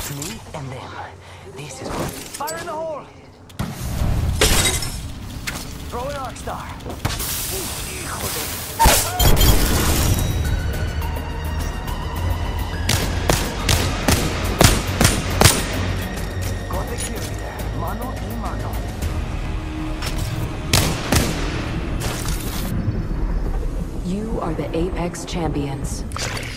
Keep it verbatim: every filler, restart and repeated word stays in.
Me and them. This is good. Fire in the hole! Throw an arc star. Hijo de... Got the clear there. Mano y mano. You are the Apex Champions.